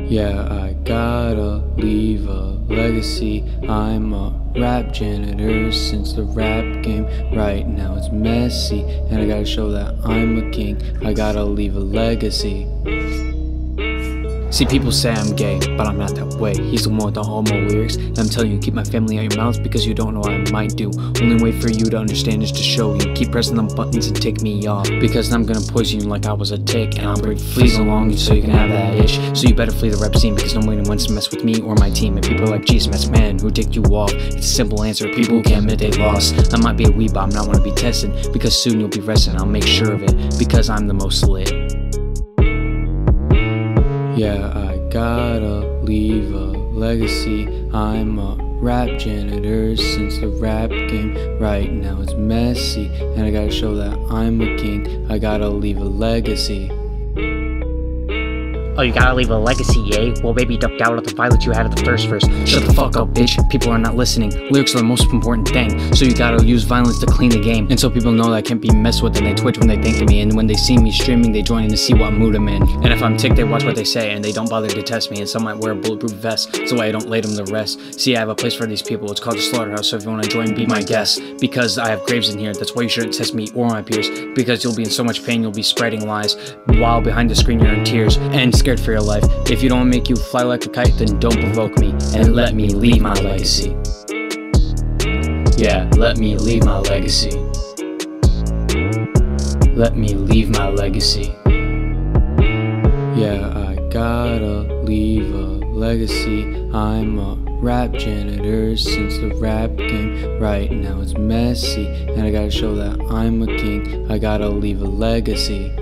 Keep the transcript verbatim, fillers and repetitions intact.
Yeah, I gotta leave a legacy. I'm a rap janitor since the rap game right now it's messy, and I gotta show that I'm a king. I gotta leave a legacy. See, people say I'm gay, but I'm not that way. He's the one with the homo lyrics, and I'm telling you, keep my family out your mouth because you don't know what I might do. Only way for you to understand is to show you. Keep pressing them buttons and take me off, because I'm gonna poison you like I was a tick, and I'll bring fleas along so you can have that ish. So you better flee the rap scene, because nobody wants to mess with me or my team. And people are like, geez, that's man, who ticked you off? It's a simple answer, people who can't admit they lost. I might be a weeb, but I'm not wanna be tested, because soon you'll be resting. I'll make sure of it, because I'm the most lit. Yeah, I gotta leave a legacy. I'm a rap janitor since the rap game right now it's messy, and I gotta show that I'm a king. I gotta leave a legacy. Oh, you gotta leave a legacy, eh? Well, baby ducked out of the violence you had at the first verse. Shut the fuck up, bitch. People are not listening. Lyrics are the most important thing, so you gotta use violence to clean the game. And so people know that I can't be messed with, and they twitch when they think of me. And when they see me streaming, they join in to see what mood I'm in. And if I'm ticked, they watch what they say, and they don't bother to test me. And some might wear a bulletproof vest, so I don't lay them to rest. See, I have a place for these people. It's called the Slaughterhouse, so if you wanna join, be my guest. Because I have graves in here, that's why you shouldn't test me or my peers. Because you'll be in so much pain, you'll be spreading lies, while behind the screen you're in tears and scared for your life. If you don't make you fly like a kite, then don't provoke me, and let me leave my legacy. Yeah, let me leave my legacy. Let me leave my legacy. Yeah, I gotta leave a legacy. I'm a rap janitor since the rap game right now it's messy, and I gotta show that I'm a king. I gotta leave a legacy.